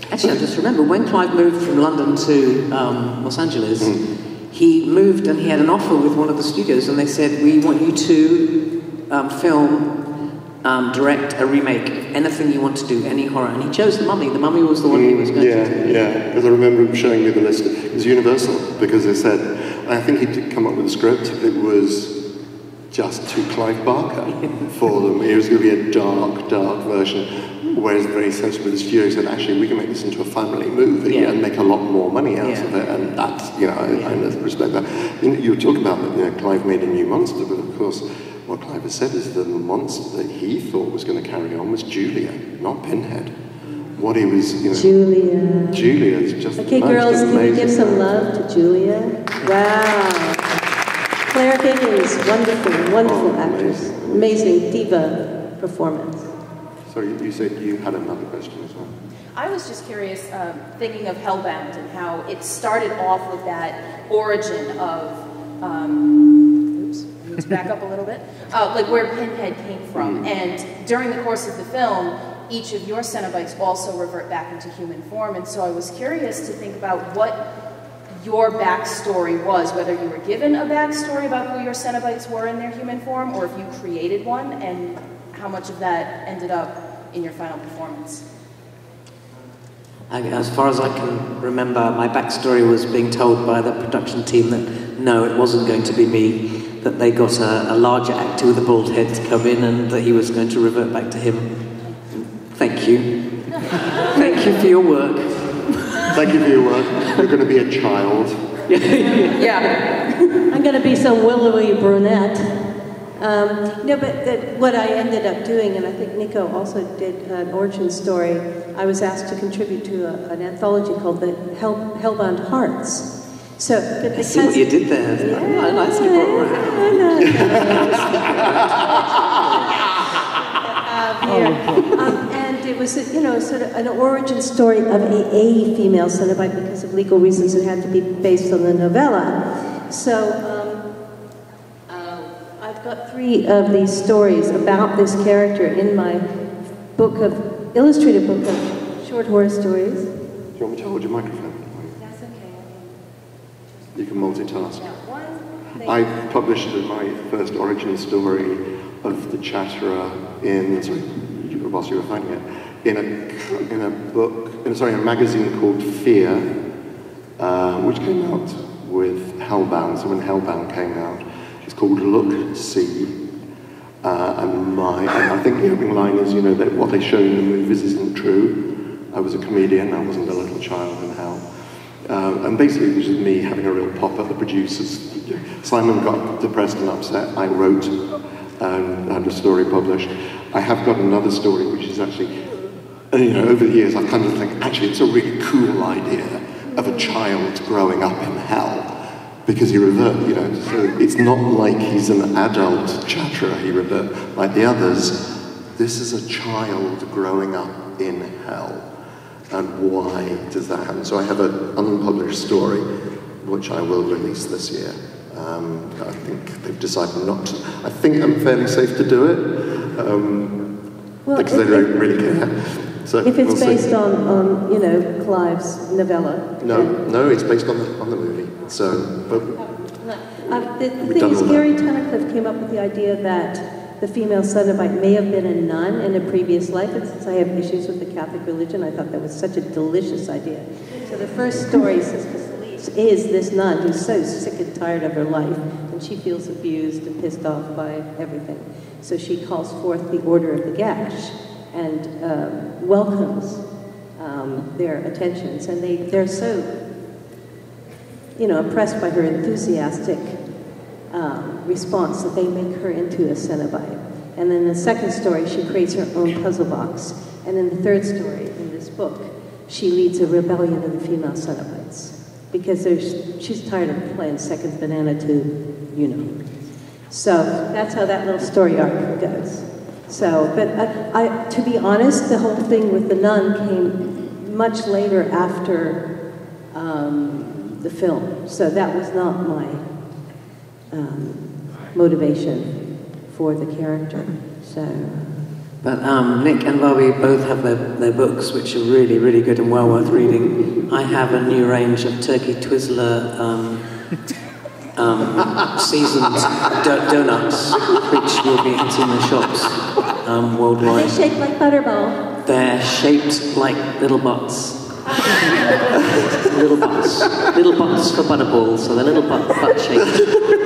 Actually, I just remember when Clive moved from London to um, Los Angeles, mm. he moved and he had an offer with one of the studios, and they said, we want you to um, film, um, direct a remake of anything you want to do, any horror. And he chose The Mummy. The Mummy was the one mm, he was going yeah, to do. Yeah, because I remember him showing me the list. It was Universal, because they said, I think he did come up with a script, it was just too Clive Barker for them. It was going to be a dark, dark version, whereas very sensible, the studio said, actually, we can make this into a family movie yeah. and make a lot more money out yeah. of it, and that's, you know, I, yeah. I respect that. You, know, you were talking about that, you know, Clive made a new monster, but of course, what Clive has said is the monster that he thought was going to carry on was Julia, not Pinhead. What he was, you know... Julia. Julia is just Okay, girls, can we give some love to Julia? Wow. Claire Higgins, wonderful, wonderful oh, actress. Amazing. amazing diva performance. Sorry, you said you had another question as well. I was just curious, um, thinking of Hellbound and how it started off with that origin of, um, oops, I need to back up a little bit, uh, like where Pinhead came from. Mm. And during the course of the film, each of your Cenobites also revert back into human form. And so I was curious to think about what your backstory was, whether you were given a backstory about who your Cenobites were in their human form, or if you created one, and how much of that ended up in your final performance. As far as I can remember, my backstory was being told by the production team that no, it wasn't going to be me, that they got a, a larger actor with a bald head to come in, and that he was going to revert back to him. Thank you. Thank you for your work. Thank you for your work. You're going to be a child. Yeah. I'm going to be some willowy brunette. Um, no, but the, what I ended up doing, and I think Nico also did an origin story, I was asked to contribute to a, an anthology called the Hell, Hellbound Hearts. So, but I see what you did there. Yeah, oh, nicely brought around. um, and it was, a, you know, sort of an origin story of a, a female Cenobite because of legal reasons. It had to be based on the novella. So um, uh, I've got three of these stories about this character in my book of illustrated book of short horror stories. Do you want me to hold your microphone? That's okay. You can multitask. I published my first origin story of the Chatterer in, sorry, whilst you were finding it, in a, in a book, in, sorry, a magazine called Fear, uh, which came out with Hellbound. So when Hellbound came out, it's called Look, See. Uh, and my, and I think the opening line is, you know, that what they show in the movies isn't true. I was a comedian, I wasn't a little child in hell. Uh, and basically it was just me having a real pop at the producers. Simon got depressed and upset. I wrote and had a story published. I have got another story which is actually, you know, over the years I kind of think, actually it's a really cool idea of a child growing up in hell. Because he reverts, you know, so it's not like he's an adult Chatterer, he reverts. Like the others, this is a child growing up in hell. And why does that happen? So I have an unpublished story, which I will release this year. Um, I think they've decided not to. I think I'm fairly safe to do it, um, well, because they don't it, really care. So if it's we'll based see. on, on, you know, Clive's novella. No, no, it's based on the, on the movie. So, but... Uh, the the thing is, Gary Tunnicliffe came up with the idea that the female Cenobite may have been a nun in a previous life, and since I have issues with the Catholic religion, I thought that was such a delicious idea. So the first story, Sister Celeste, is this nun who's so sick and tired of her life, and she feels abused and pissed off by everything. So she calls forth the Order of the Gash and um, welcomes um, their attentions, and they, they're so, you know, impressed by her enthusiastic um, response that they make her into a Cenobite. And then the second story, she creates her own puzzle box. And in the third story, in this book, she leads a rebellion of the female Cenobites. Because there's, she's tired of playing second banana to, you know. So that's how that little story arc goes. So, but I, I, to be honest, the whole thing with the nun came much later after um, the film. So that was not my um, motivation for the character. So, But um, Nick and Barbie both have their, their books, which are really, really good and well worth reading. I have a new range of Turkey Twizzler um, um, seasoned do- donuts, which will be hitting the shops um, worldwide. They're shaped like Butterball. They're shaped like little butts. Little butts. Little butts for butterballs, so they're little butt, butt shaped.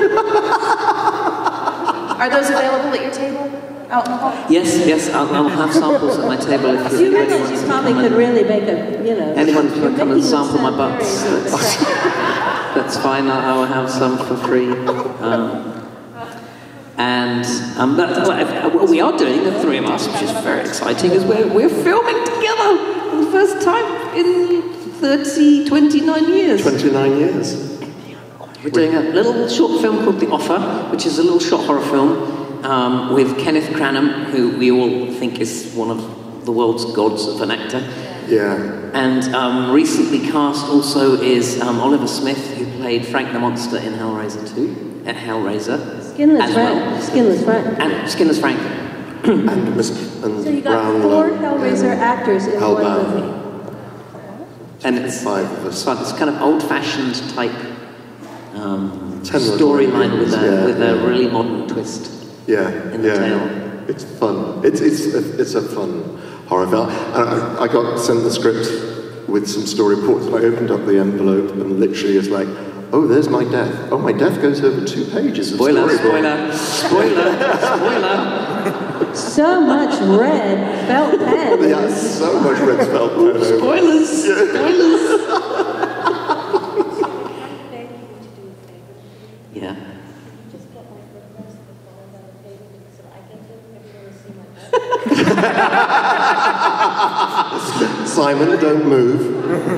Are those available at your table out in the hall? Yes, yes, I'll, I'll have samples at my table if You you realize you probably could really make a, you know... Anyone can come and making them sample my sound butts. very That's, that's fine, I will have some for free. Um, and um, that, well, what we are doing, the three of us, which is very exciting, is we're, we're filming together for the first time in thirty, twenty-nine years. twenty-nine years. We're doing a little short film called The Offer, which is a little short horror film um, with Kenneth Cranham, who we all think is one of the world's gods of an actor. Yeah. And um, recently cast also is um, Oliver Smith, who played Frank the Monster in Hellraiser two, at Hellraiser. Skinless as Frank. well. Skinless Frank. And Skinless Frank. and Mister and So you got Brown, four uh, Hellraiser actors in one Hellbound. movie. And it's, Five of us. it's fun. It's kind of old-fashioned type um, Ten little storyline with a yeah, with a yeah. really modern twist. Yeah, in the yeah. tale. It's fun. It's it's a, it's a fun horror film. And I, I got sent the script with some story reports, and I opened up the envelope, and literally it's like, oh, there's my death. Oh, my death goes over two pages. Of Spoiler, storyboard. spoiler, spoiler, spoiler. So much red felt pen. Yeah, so much red felt pen over. Spoilers, spoilers. Yeah. Simon, don't move.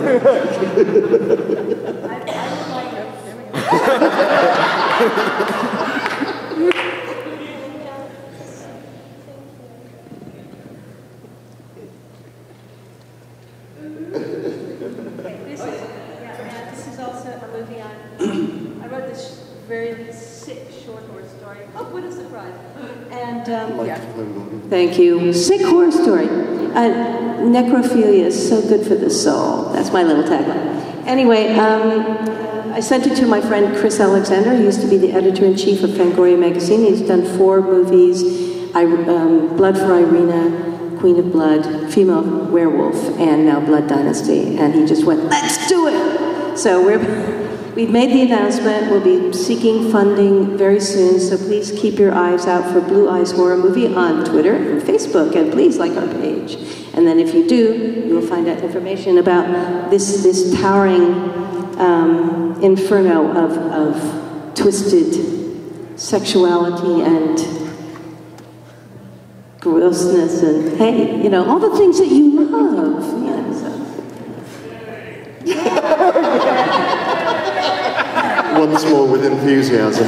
This is, yeah, this is also a movie on. I wrote this very sick short horror story. Oh, what a surprise! And um, yeah. Thank you. Sick horror story. Uh, necrophilia is so good for the soul. That's my little tagline. Anyway, um, I sent it to my friend Chris Alexander. He used to be the editor-in-chief of Fangoria magazine. He's done four movies: I, um, Blood for Irina, Queen of Blood, Female Werewolf, and now Blood Dynasty. And he just went, let's do it! So we're, we've made the announcement. We'll be seeking funding very soon, so please keep your eyes out for Blue Eyes Horror Movie on Twitter and Facebook, and please like our page. And then if you do, you will find out information about this, this towering um, inferno of, of twisted sexuality and grossness and, hey, you know, all the things that you love. You know, so. Once more with enthusiasm.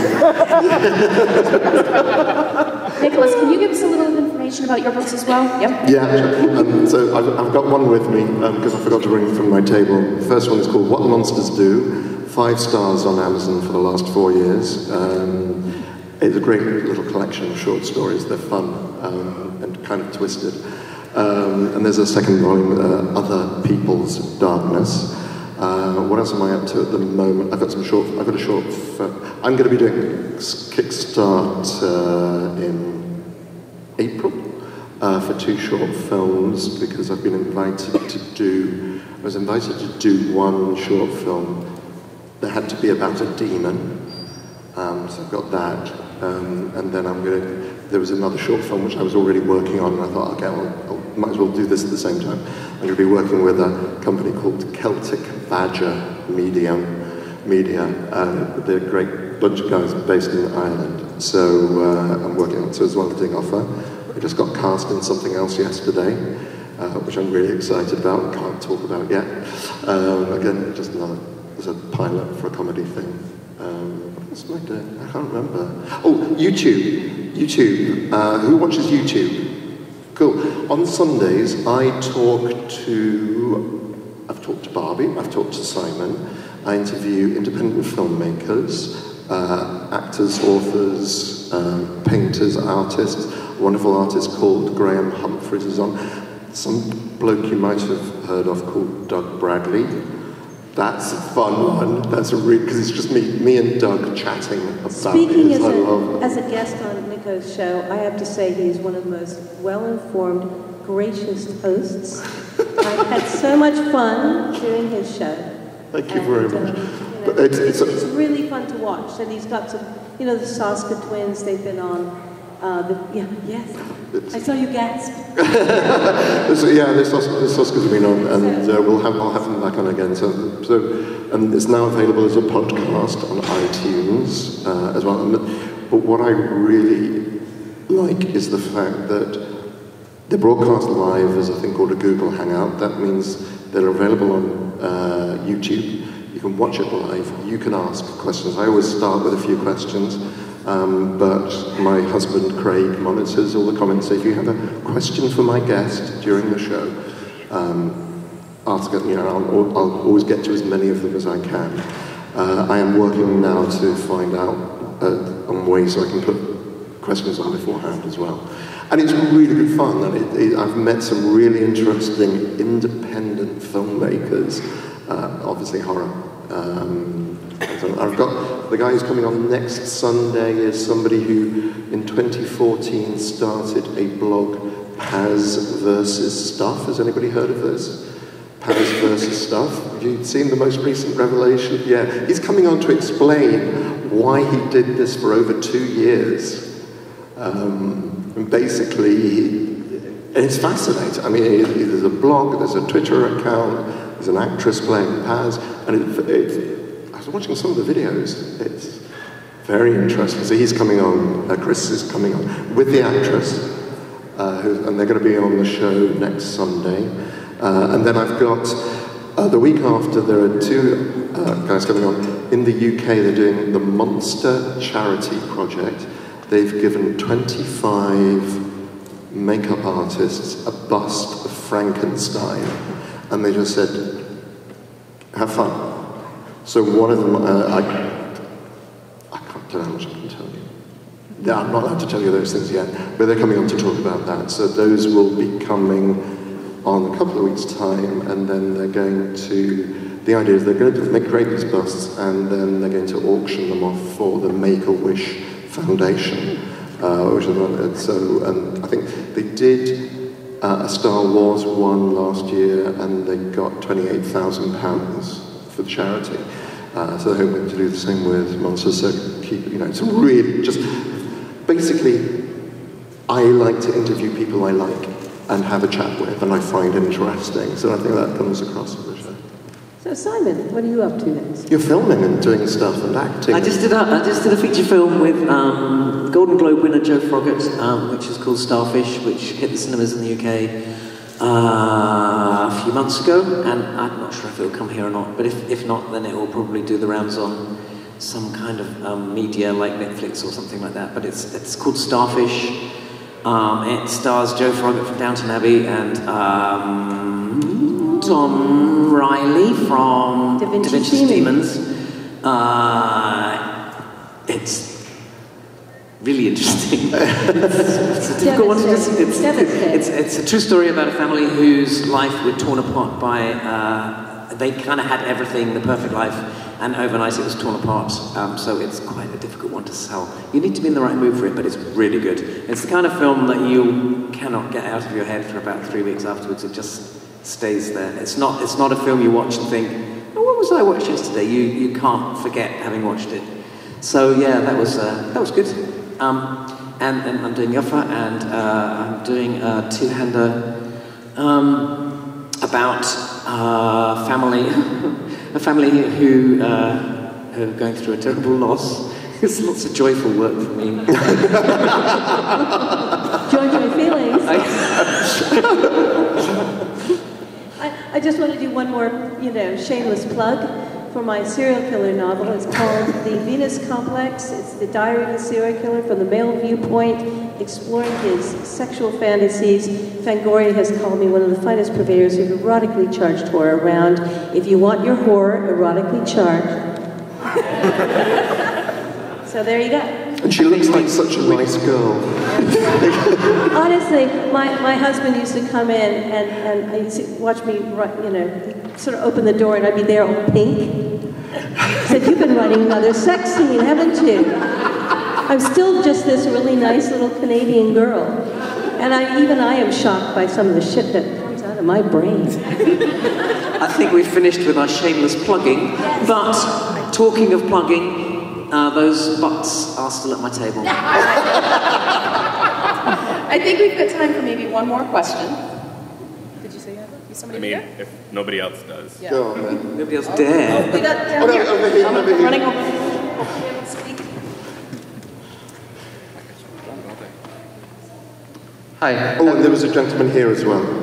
Nicholas, can you give us a little information about your books as well? Yep. Yeah, um, so I've, I've got one with me because um, I forgot to bring it from my table. The first one is called What Monsters Do, five stars on Amazon for the last four years. Um, it's a great little collection of short stories. They're fun um, and kind of twisted. Um, and there's a second volume, uh, Other People's Darkness. Uh, what else am I up to at the moment? I've got some short. I've got a short. I'm going to be doing Kickstart uh, in April uh, for two short films because I've been invited to do. I was invited to do one short film that had to be about a demon. Um, so I've got that, um, and then I'm going to. There was another short film which I was already working on, and I thought, okay, well, I might as well do this at the same time. I'm going to be working with a company called Celtic Badger Medium, Media. Um, they're a great bunch of guys based in Ireland. So uh, I'm working on. So it's one thing offer. I just got cast in something else yesterday, uh, which I'm really excited about. Can't talk about yet. Um, again, just another. There's a pilot for a comedy thing. Um, What's my doing? I can't remember. Oh, YouTube. YouTube. Uh, who watches YouTube? Cool. On Sundays, I talk to, I've talked to Barbie, I've talked to Simon. I interview independent filmmakers, uh, actors, authors, um, painters, artists. wonderful artist called Graham Humphreys is on. Some bloke you might have heard of called Doug Bradley. That's a fun one. That's a real, because it's just me, me and Doug chatting about Speaking it. as I a, love as a guest on Nico's show, I have to say he is one of the most well-informed, gracious hosts. I've had so much fun doing his show. Thank you and, very um, much. you know, But it's, it's, it's, it's a, really fun to watch. And he's got some, you know, the Saska twins, they've been on. Uh, the, yeah, yes. I saw you gasp. this, yeah, this, this Oscar's been on, and uh, we'll have, I'll have them back on again. So, so and it's now available as a podcast on iTunes uh, as well. And, but what I really like is the fact that they're broadcast live as a thing called a Google Hangout. That means they're available on uh, YouTube. You can watch it live. You can ask questions. I always start with a few questions. Um, but my husband Craig monitors all the comments. So if you have a question for my guest during the show, um, ask it. You know, I'll, I'll always get to as many of them as I can. Uh, I am working now to find out uh, on ways so I can put questions on beforehand as well. And it's really good fun. And it, it, I've met some really interesting independent filmmakers. Uh, obviously horror. Um, I've got the guy who's coming on next Sunday is somebody who in twenty fourteen started a blog, Paz versus Stuff. Has anybody heard of this? Paz versus Stuff. Have you seen the most recent revelation? Yeah, he's coming on to explain why he did this for over two years. Um, and basically, he, and it's fascinating. I mean, it, there's a blog, there's a Twitter account, there's an actress playing Paz, and it, it I was watching some of the videos. It's very interesting. So he's coming on, uh, Chris is coming on with the actress, uh, who, and they're going to be on the show next Sunday. Uh, and then I've got, uh, the week after, there are two uh, guys coming on. In the U K, they're doing the Monster Charity Project. They've given twenty-five makeup artists a bust of Frankenstein. And they just said, have fun. So one of them, uh, I, I can't tell how much I can tell you. Yeah, I'm not allowed to tell you those things yet, but they're coming on to talk about that. So those will be coming on a couple of weeks' time, and then they're going to, the idea is they're going to make, create these busts, and then they're going to auction them off for the Make-A-Wish Foundation. Uh, which is, so, and I think they did uh, a Star Wars one last year, and they got twenty-eight thousand pounds for the charity. Uh, so they're hoping to do the same with Monsters. So keep, you know, it's really just, basically, I like to interview people I like and have a chat with and I find interesting. So I think that comes across in the show. So Simon, what are you up to next? You're filming and doing stuff and acting. I just did a, I just did a feature film with um, Golden Globe winner Joe Froggatt, um, which is called Starfish, which hit the cinemas in the U K Uh, a few months ago, and I'm not sure if it'll come here or not, but if, if not, then it will probably do the rounds on some kind of um, media like Netflix or something like that, but it's, it's called Starfish. Um, it stars Joe Froggatt from Downton Abbey and um, Tom Riley from Da Vinci, Da Vinci's Demons. Demons. Uh, it's really interesting. it's, it's a difficult one to just, it's, it's, it's a true story about a family whose life was torn apart by, uh, they kind of had everything, the perfect life, and overnight it was torn apart, um, so it's quite a difficult one to sell. You need to be in the right mood for it, but it's really good. It's the kind of film that you cannot get out of your head for about three weeks afterwards. It just stays there. It's not, it's not a film you watch and think, oh, what was I watching yesterday? You, you can't forget having watched it. So yeah, that was, uh, that was good. Um, and, and I'm doing Yoffa, and uh, I'm doing a two-hander um, about uh, family, a family who, uh, who are going through a terrible loss. It's lots of joyful work for me. Joy, joy feelings. I, I just want to do one more, you know, shameless plug for my serial killer novel. It's called The Venus Complex. It's the diary of a serial killer from the male viewpoint, exploring his sexual fantasies. Fangoria has called me one of the finest purveyors of erotically charged horror around. If you want your horror erotically charged. So there you go. And she looks like such a nice girl. Honestly, my, my husband used to come in and, and I used to watch me, you know, sort of open the door and I'd be there all pink. He said, you've been writing another sex scene, haven't you? I'm still just this really nice little Canadian girl. And I, even I am shocked by some of the shit that comes out of my brain. I think we've finished with our shameless plugging, but talking of plugging, uh, those butts are still at my table. I think we've got time for maybe one more question. Did you say you have somebody I mean, here? if nobody else does. Yeah. Go on, then. Nobody else dare. Oh, we got down Oh, no, here. over here, I'm over here. running over. Speak. Hi. Oh, and there was a gentleman here as well.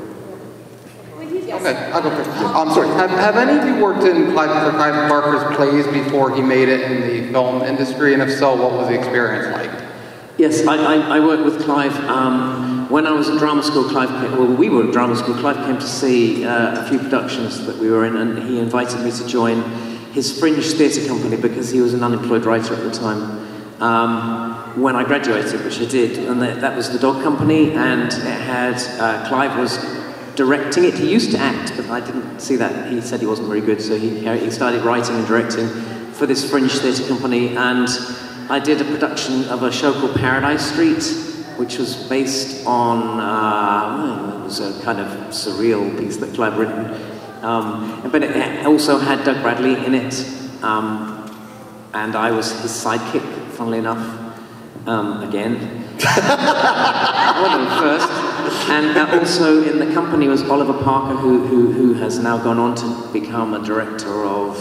Okay, I'll go first. I'm sorry. Have, have any of you worked in Clive, for Clive Barker's plays before he made it in the film industry? And if so, what was the experience like? Yes, I, I, I worked with Clive. Um, when I was at drama school, Clive came, well, we were at drama school, Clive came to see uh, a few productions that we were in, and he invited me to join his fringe theatre company because he was an unemployed writer at the time. Um, when I graduated, which I did, and that, that was the Dog Company, and it had, uh, Clive was directing it. He used to act, but I didn't see that. He said he wasn't very good, so he, he started writing and directing for this fringe theatre company, and I did a production of a show called Paradise Street, which was based on, uh, well, it was a kind of surreal piece that Clive written, um, but it also had Doug Bradley in it, um, and I was his sidekick, funnily enough, um, again. I wasn't first. And uh, also in the company was Oliver Parker, who, who, who has now gone on to become a director of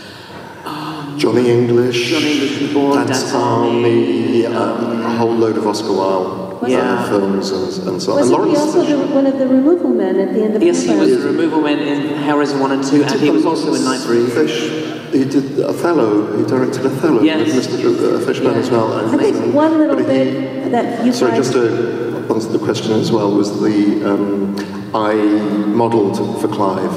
um, Johnny English, Johnny English Reborn, Dance Dance Army, Army, um, a whole load of Oscar Wilde Yeah. films and, and so on. Wasn't And he Lawrence also the, one of the removal men at the end of Yes, he was Empire? the removal man in Hellraiser one and two, and he was also in Night Breeze. Fish. He did Othello. He directed Othello Yes. with Mister Uh, Fishburne as well. I think one little But he- bit that you Sorry, guys... just to answer the question as well, was the um, I modelled for Clive.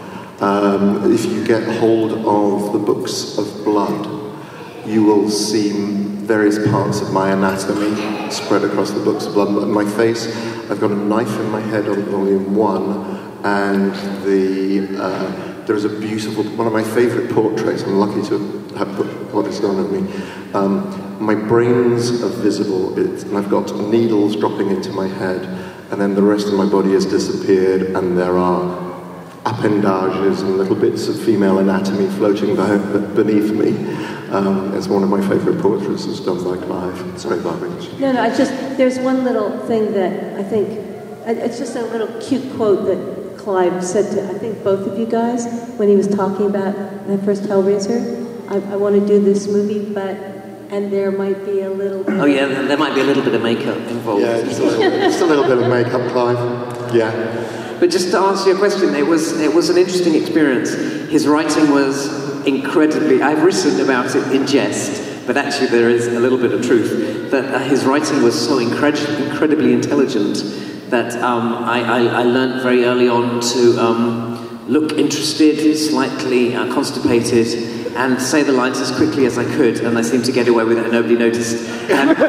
Um, if you get hold of the books of blood, you will see various parts of my anatomy spread across the books of blood. My face, I've got a knife in my head on volume one, and the uh, there is a beautiful, one of my favourite portraits. I'm lucky to have put what is done of me. Um, my brains are visible, it, and I've got needles dropping into my head, and then the rest of my body has disappeared, and there are appendages and little bits of female anatomy floating beneath me. Um, it's one of my favourite portraits that's done by Clive. Sorry, Barbara. No, no, it's just, there's one little thing that I think, it's just a little cute quote that Clive said to, I think, both of you guys, when he was talking about that first Hellraiser. I, I want to do this movie, but, and there might be a little bit... Oh yeah, there might be a little bit of makeup involved. Yeah, just a little, just a little bit of makeup, Clive. Yeah. But just to answer your question, it was it was an interesting experience. His writing was incredibly. I've written about it in jest, but actually there is a little bit of truth that uh, his writing was so incred- incredibly intelligent that um, I, I, I learned very early on to um, look interested, slightly uh, constipated, and say the lines as quickly as I could, and I seemed to get away with it, and nobody noticed. And it,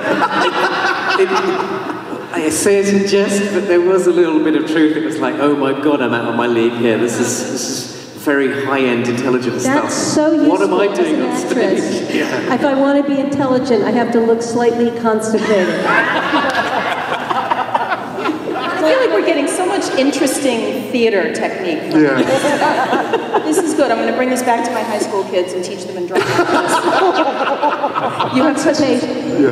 it, I say it in jest, but there was a little bit of truth. It was like, oh my god, I'm out of my league here. This is this is very high-end intelligent stuff. That's so useful What am I as doing an on actress. stage? Yeah. If I want to be intelligent, I have to look slightly constipated. I feel like we're getting so much interesting theater technique. From Yeah. This. This is good. I'm going to bring this back to my high school kids and teach them in drama. You have such a...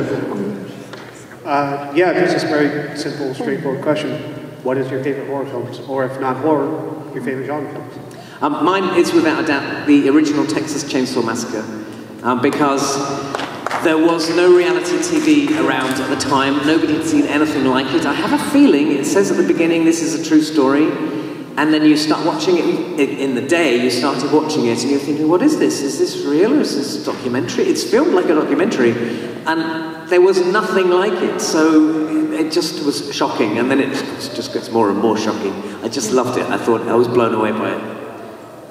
Uh, yeah, this is a very simple, straightforward question. What is your favorite horror films? Or if not horror, your favorite genre films? Um, mine is without a doubt the original Texas Chainsaw Massacre, um, because there was no reality T V around at the time. Nobody had seen anything like it. I have a feeling, it says at the beginning, this is a true story, and then you start watching it in, in the day, you started watching it, and you're thinking, what is this? Is this real, or is this a documentary? It's filmed like a documentary, and there was nothing like it, so it just was shocking, and then it just gets more and more shocking. I just loved it. I thought I was blown away by it.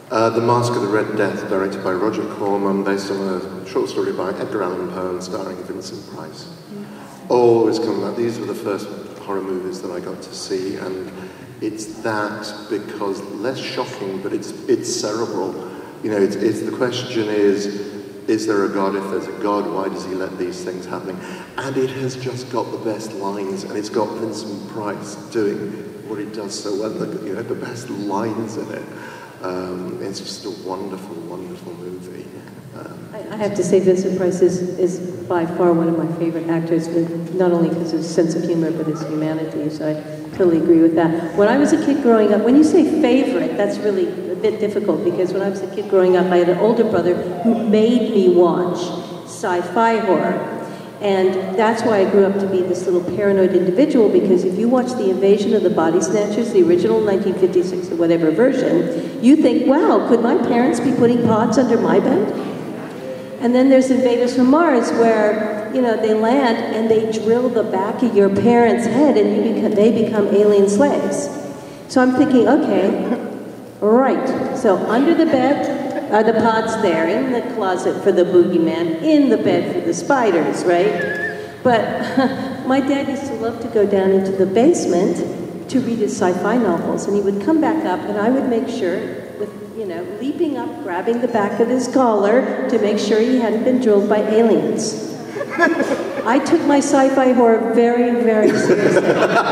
Uh, The Mask of the Red Death, directed by Roger Corman, based on a short story by Edgar Allan Poe, starring Vincent Price. Always coming up. These were the first horror movies that I got to see, and it's that because less shocking, but it's it's cerebral. You know, it's, it's the question is, is there a God? If there's a God, why does he let these things happen? And it has just got the best lines, and it's got Vincent Price doing what he does so well. The, you know, the best lines in it. Um, it's just a wonderful, wonderful movie. Um, I have to say Vincent Price is, is by far one of my favorite actors, not only because of his sense of humor, but his humanity, so I totally agree with that. When I was a kid growing up, when you say favorite, that's really a bit difficult, because when I was a kid growing up, I had an older brother who made me watch sci-fi horror. And that's why I grew up to be this little paranoid individual, because if you watch The Invasion of the Body Snatchers, the original nineteen fifty-six or whatever version, you think, wow, could my parents be putting pods under my bed? And then there's Invaders from Mars, where, you know, they land and they drill the back of your parents' head and you become, they become alien slaves. So I'm thinking, okay, right, so under the bed, are the pods there, in the closet for the boogeyman, in the bed for the spiders, right? But my dad used to love to go down into the basement to read his sci-fi novels, and he would come back up, and I would make sure, with, you know, leaping up, grabbing the back of his collar to make sure he hadn't been drilled by aliens. I took my sci-fi horror very, very seriously.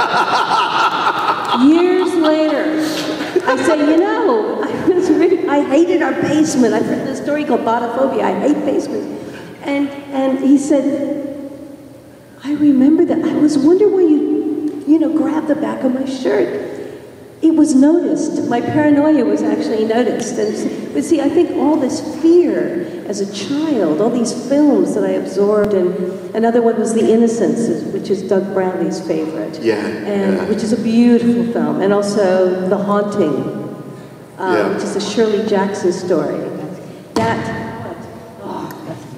Years later, I say, you know, I was really, I hated our basement. I've written a story called Botophobia. I hate basements. And and he said, I remember that. I was wondering why you, you know, grabbed the back of my shirt. It was noticed. My paranoia was actually noticed. And but see, I think all this fear as a child, all these films that I absorbed, and another one was The Innocents, which is Doug Bradley's favorite. Yeah. And yeah. which is a beautiful film, and also The Haunting, um, Yeah. which is a Shirley Jackson story. That. Oh,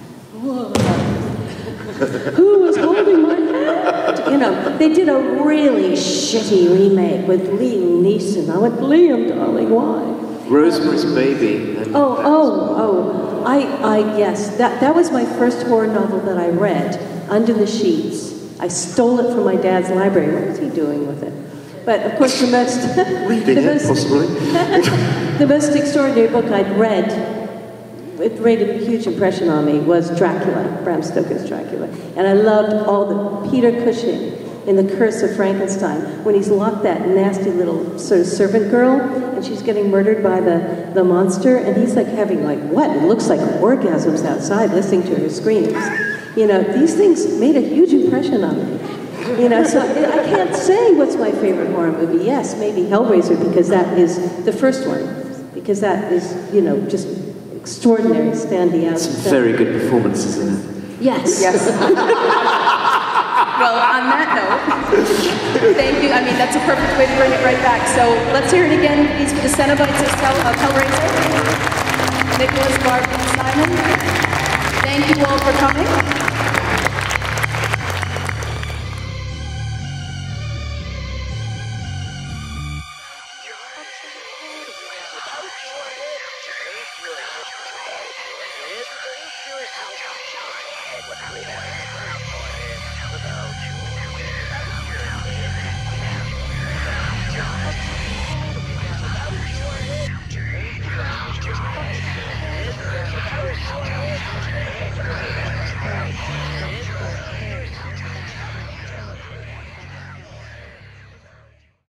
who was holding my hand? You know, they did a really shitty remake with Liam Neeson. I went, Liam, darling, why? Rosemary's Baby. And Oh, oh, oh. I, I, yes, that, that was my first horror novel that I read, Under the Sheets. I stole it from my dad's library. What was he doing with it? But of course, the most, Reading the it, most, possibly. the most extraordinary book I'd read, it made a huge impression on me, was Dracula, Bram Stoker's Dracula. And I loved all the Peter Cushing in The Curse of Frankenstein, when he's locked that nasty little sort of servant girl, and she's getting murdered by the, the monster, and he's like having like, what? It looks like orgasms outside, listening to her screams. You know, these things made a huge impression on me. You know, so I can't say what's my favorite horror movie. Yes, maybe Hellraiser, because that is the first one, because that is, you know, just extraordinary, standing out. some very good performances in it. Yes. Yes. Well, on that note, thank you. I mean, that's a perfect way to bring it right back. So let's hear it again, please, for the Cenobites of, Hell, of Hellraiser. Nicholas, Barbara, and Simon. Thank you all for coming. Without your head, without your head.